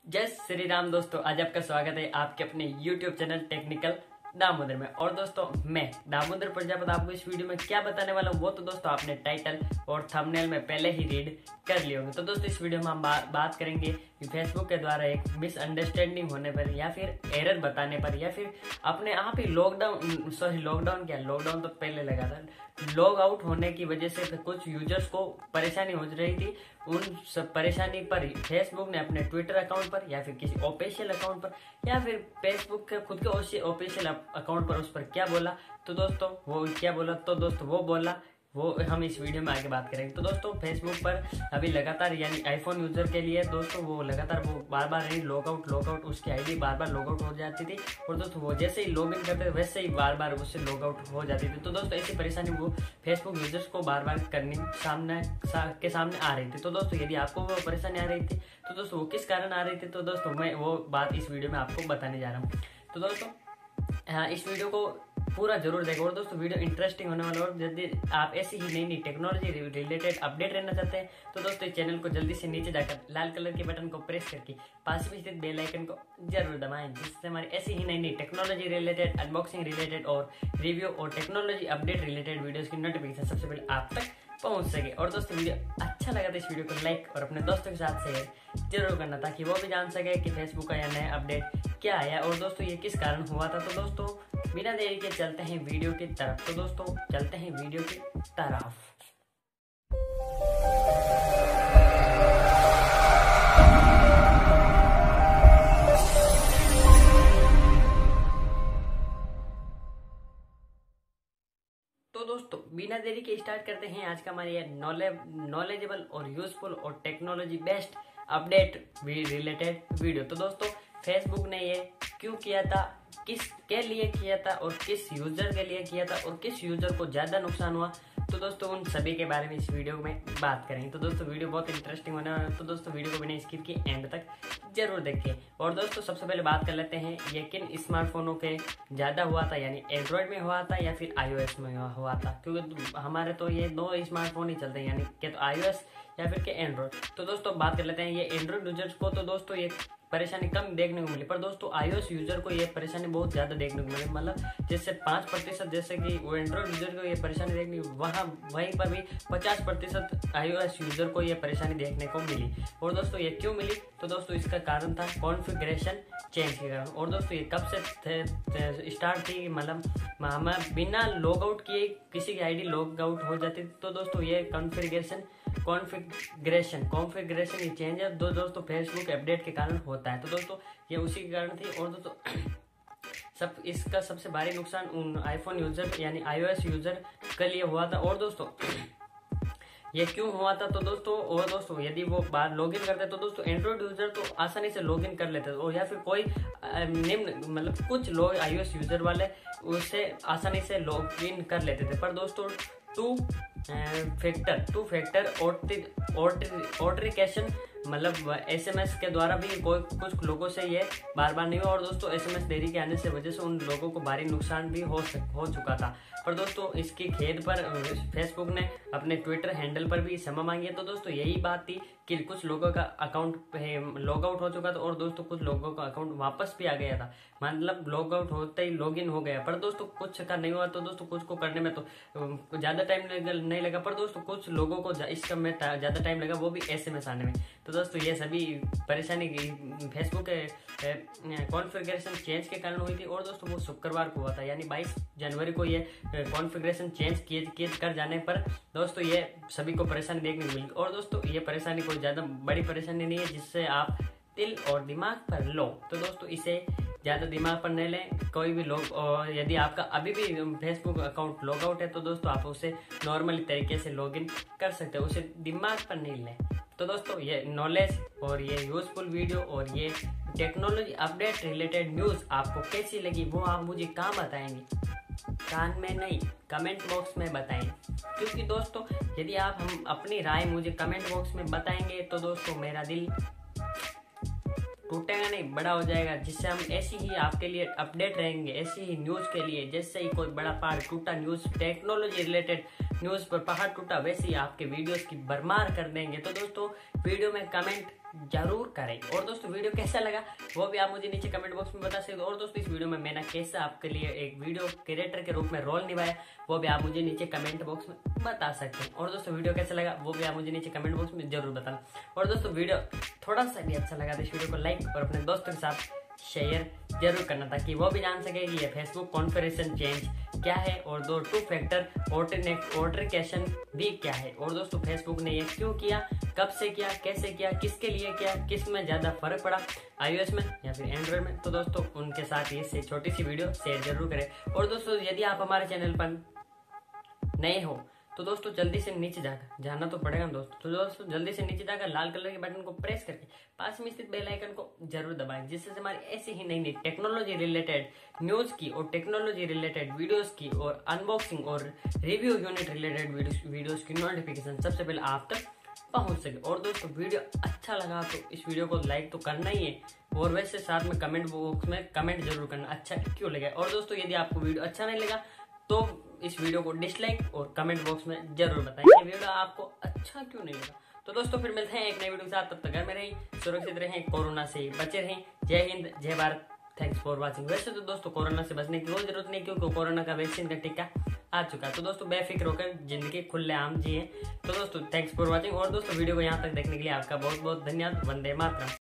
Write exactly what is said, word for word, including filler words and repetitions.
जय श्री राम दोस्तों, आज आपका स्वागत है आपके अपने यूट्यूब चैनल टेक्निकल दामोदर में। और दोस्तों मैं दामोदर प्रजापति आपको इस वीडियो में क्या बताने वाला हूँ वो तो दोस्तों आपने टाइटल और थंबनेल में पहले ही रीड कर लिए होंगे। तो दोस्तों इस वीडियो में हम बा, बात करेंगे कि फेसबुक के द्वारा एक मिसअंडरस्टैंडिंग होने पर या फिर एरर बताने पर या फिर अपने आप ही लॉकडाउन सॉरी लॉकडाउन क्या लॉकडाउन तो पहले लगा था, लॉग आउट होने की वजह से कुछ यूजर्स को परेशानी हो रही थी। उन सब परेशानी पर फेसबुक ने अपने ट्विटर अकाउंट पर या फिर किसी ऑफिशियल अकाउंट पर या फिर फेसबुक के खुद के ऑफिशियल अकाउंट पर उस पर क्या बोला, तो दोस्तों वो क्या बोला तो दोस्तों वो बोला वो हम इस वीडियो में आगे बात करेंगे। तो दोस्तों फेसबुक पर अभी लगातार यानी आईफोन यूजर के लिए दोस्तों वो लगातार वो बार बार नहीं लॉग आउट लॉग आउट उसकी आईडी बार बार लॉग आउट हो जाती थी और दोस्तों वो जैसे ही लॉग इन करते वैसे ही बार बार उससे लॉग आउट हो जाती थी। तो दोस्तों ऐसी परेशानी वो फेसबुक यूजर्स को बार बार करनी सामने सा, के सामने आ रही थी। तो दोस्तों यदि आपको वो परेशानी आ रही थी तो दोस्तों वो किस कारण आ रही थी तो दोस्तों मैं वो बात इस वीडियो में आपको बताने जा रहा हूँ। तो दोस्तों हाँ इस वीडियो को पूरा जरूर देखो और दोस्तों वीडियो इंटरेस्टिंग होने वाला है। और यदि आप ऐसी ही नई नई टेक्नोलॉजी रिलेटेड अपडेट रहना चाहते हैं तो दोस्तों इस चैनल को जल्दी से नीचे जाकर लाल कलर के बटन को प्रेस करके पास में स्थित बेल आइकन को जरूर दबाएं, जिससे हमारी ऐसी ही नई नई टेक्नोलॉजी रिलेटेड अनबॉक्सिंग रिलेटेड और रिव्यू और टेक्नोलॉजी अपडेट रिलेटेड वीडियोज की नोटिफिकेशन सबसे पहले आप तक पहुंच सके। और दोस्तों वीडियो अच्छा लगा तो इस वीडियो को लाइक और अपने दोस्तों के साथ शेयर जरूर करना ताकि वो भी जान सके कि फेसबुक का यह नया अपडेट क्या आया और दोस्तों ये किस कारण हुआ था। तो दोस्तों बिना देरी के चलते हैं वीडियो की तरफ। तो दोस्तों चलते हैं वीडियो की तरफ। तो दोस्तों बिना देरी के स्टार्ट करते हैं आज का हमारी नॉलेजेबल और यूजफुल और technology based update related video. तो दोस्तों फेसबुक ने ये क्यों किया था, किस के लिए किया था और किस यूजर के लिए किया था और किस यूजर को ज्यादा नुकसान हुआ, तो दोस्तों उन सभी के बारे में इस वीडियो में बात करेंगे। तो दोस्तों वीडियो बहुत इंटरेस्टिंग होने वाला है, तो दोस्तों वीडियो को बिना स्किप किए एंड तक जरूर देखिए। और दोस्तों सबसे पहले बात कर लेते हैं ये किन स्मार्टफोनों के ज्यादा हुआ था, यानी एंड्रॉयड में हुआ था या फिर आईओएस में हुआ था, क्योंकि हमारे तो ये दो स्मार्टफोन ही चलते हैं, यानी कि तो आईओएस या फिर के एंड्रॉयड। तो दोस्तों बात कर लेते हैं ये एंड्रॉयड यूजर्स को तो दोस्तों ये परेशानी कम देखने को मिली, पर दोस्तों आईओएस यूजर को ये परेशानी बहुत ज्यादा देखने को मिली। मतलब जैसे पांच प्रतिशत जैसे कि वो एंड्रॉइड यूजर को ये परेशानी देखने वहाँ वहीं पर भी पचास प्रतिशत आईओएस यूजर को ये परेशानी देखने को मिली। और दोस्तों ये क्यों मिली, तो दोस्तों इसका कारण था कॉन्फ़िगरेशन चेंज के कारण। और दोस्तों ये कब से स्टार्ट थी, मतलब हमें बिना लॉग आउट किए किसी की आईडी लॉग आउट हो जाती थी। तो दोस्तों ये कॉन्फ़िगरेशन कॉन्फ़िगरेशन कॉन्फ़िगरेशन ये चेंज है दो दोस्तों फेसबुक अपडेट के कारण होता है। तो दोस्तों ये उसी के कारण थी। और दोस्तों सब इसका सबसे भारी नुकसान उन आईफोन यूजर यानी आईओएस यूजर के लिए हुआ था। और दोस्तों ये क्यों हुआ था, तो दोस्तों और दोस्तों यदि वो बार लॉगिन करते तो दोस्तों एंड्रॉइड यूजर तो आसानी से लॉगिन कर लेते और या फिर कोई निम्न मतलब कुछ लोग आईओएस यूजर वाले उससे आसानी से लॉगिन कर लेते थे। पर दोस्तों two factor two factor authentication मतलब एसएमएस के द्वारा भी कोई कुछ लोगों से ये बार बार नहीं हुआ। और दोस्तों एसएमएस देरी के आने से वजह से उन लोगों को भारी नुकसान भी हो हो चुका था। पर दोस्तों इसकी खेद पर फेसबुक ने अपने ट्विटर हैंडल पर भी क्षमा मांगी है। तो दोस्तों यही बात थी कि कुछ लोगों का अकाउंट लॉग आउट हो चुका था और दोस्तों कुछ लोगों का अकाउंट वापस भी आ गया था, मतलब लॉग आउट होते ही लॉग इन हो गया। पर दोस्तों कुछ का नहीं हुआ, तो दोस्तों कुछ को करने में तो ज्यादा टाइम नहीं लगा, पर दोस्तों कुछ लोगों को इसका में ज्यादा टाइम लगा, वो भी एसएमएस आने में। तो दोस्तों ये सभी परेशानी फेसबुक के कॉन्फ़िगरेशन चेंज के कारण हुई थी। और दोस्तों वो शुक्रवार को हुआ था, यानी बाईस जनवरी को ये कॉन्फ़िगरेशन चेंज किए किए कर जाने पर दोस्तों ये सभी को परेशानी देखने को मिली। और दोस्तों ये परेशानी कोई ज्यादा बड़ी परेशानी नहीं है जिससे आप दिल और दिमाग पर लो। तो दोस्तों इसे ज्यादा दिमाग पर नहीं लें कोई भी लोग। और यदि आपका अभी भी फेसबुक अकाउंट लॉग आउट है तो दोस्तों आप उसे नॉर्मली तरीके से लॉगिन कर सकते हो, उसे दिमाग पर नहीं लें। तो दोस्तों ये नॉलेज और ये यूजफुल वीडियो और ये टेक्नोलॉजी अपडेट रिलेटेड न्यूज़ आपको कैसी लगी वो आप मुझे कहाँ बताएंगे, कान में नहीं कमेंट बॉक्स में बताएं। क्योंकि दोस्तों यदि आप हम अपनी राय मुझे कमेंट बॉक्स में बताएंगे तो दोस्तों मेरा दिल टूटेगा नहीं, बड़ा हो जाएगा, जिससे हम ऐसी ही आपके लिए अपडेट रहेंगे, ऐसी ही न्यूज़ के लिए। जैसे ही कोई बड़ा पहाड़ टूटा न्यूज़ टेक्नोलॉजी रिलेटेड न्यूज़ पर पहाड़ टूटा वैसे ही आपके वीडियोस की भरमार कर देंगे। तो दोस्तों वीडियो में कमेंट जरूर करें। और दोस्तों वीडियो कैसा लगा वो भी आप मुझे नीचे कमेंट बॉक्स में बता सकते हो। और दोस्तों इस वीडियो में मैंने कैसा आपके लिए एक वीडियो क्रिएटर के रूप में रोल निभाया वो भी आप मुझे नीचे कमेंट बॉक्स में बता सकते हैं। और दोस्तों वीडियो कैसा लगा वो भी आप मुझे नीचे कमेंट बॉक्स में जरूर बताना। और दोस्तों वीडियो थोड़ा सा भी अच्छा लगा तो इस वीडियो को लाइक और अपने दोस्तों के साथ शेयर जरूर करना ताकि वो भी जान सके कि ये फेसबुक कॉन्फ़िगरेशन चेंज क्या है और दो टू फैक्टर ऑथेंटिकेशन भी क्या है। और दोस्तों फेसबुक ने ये क्यों किया, कब से किया, कैसे किया, किसके लिए किया, किस में ज़्यादा फर्क पड़ा, आईओएस में या फिर एंड्रॉइड में। तो दोस्तों उनके साथ ये छोटी सी वीडियो शेयर जरूर करें। और दोस्तों यदि आप हमारे चैनल पर नए हो तो दोस्तों जल्दी से नीचे जाकर जाना तो पड़ेगा दोस्तों। तो दोस्तों जल्दी से नीचे जाकर लाल कलर के बटन को प्रेस करके पास में स्थित बेल आइकन को जरूर दबाएं, जिससे हमारी ऐसी ही नई नई टेक्नोलॉजी रिलेटेड न्यूज की और टेक्नोलॉजी रिलेटेड वीडियोस की और अनबॉक्सिंग और रिव्यू यूनिट रिलेटेड वीडियोस की नोटिफिकेशन सबसे पहले आप तक पहुंच सके। और दोस्तों वीडियो अच्छा लगा तो इस वीडियो को लाइक तो करना ही है और वैसे साथ में कमेंट बॉक्स में कमेंट जरूर करना अच्छा क्यों लगा। और दोस्तों यदि आपको वीडियो अच्छा नहीं लगा तो इस वीडियो को डिसलाइक और कमेंट बॉक्स में जरूर बताएं कि वीडियो आपको अच्छा क्यों नहीं लगा। तो दोस्तों फिर मिलते हैं एक नई वीडियो के साथ, तब तक घर में रहें, सुरक्षित रहें, कोरोना से बचे रहें। जय हिंद, जय भारत, थैंक्स फॉर वाचिंग। वैसे तो दोस्तों कोरोना से बचने की कोई जरूरत नहीं क्योंकि कोरोना का वैक्सीन का टीका आ चुका है। तो दोस्तों बेफिक्र होकर जिंदगी खुले आम जिए। तो दोस्तों थैंक्स फॉर वाचिंग। और दोस्तों वीडियो को यहाँ तक देखने के लिए आपका बहुत बहुत धन्यवाद। वंदे मातरम।